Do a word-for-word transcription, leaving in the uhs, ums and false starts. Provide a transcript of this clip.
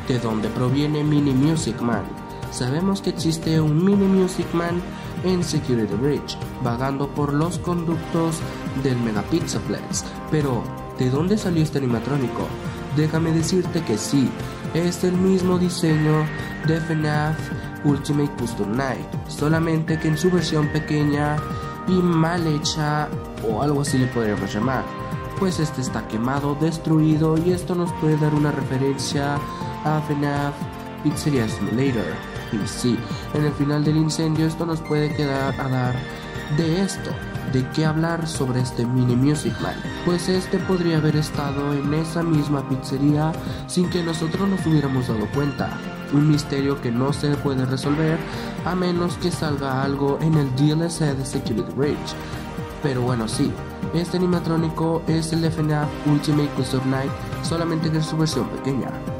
¿De dónde proviene Mini Music Man? Sabemos que existe un Mini Music Man en Security Breach, vagando por los conductos del Megapixelplex, pero ¿de dónde salió este animatrónico? Déjame decirte que sí, es el mismo diseño de F NAF Ultimate Custom Night, solamente que en su versión pequeña y mal hecha, o algo así le podríamos llamar, pues este está quemado, destruido, y esto nos puede dar una referencia a F NAF Pizzeria Simulator. Y sí, en el final del incendio esto nos puede quedar a dar de esto, de qué hablar sobre este Mini Music Man, pues este podría haber estado en esa misma pizzería sin que nosotros nos hubiéramos dado cuenta. Un misterio que no se puede resolver a menos que salga algo en el D L C de Security Breach. Pero bueno, sí, este animatrónico es el F NAF Ultimate Custom Night, solamente que en su versión pequeña.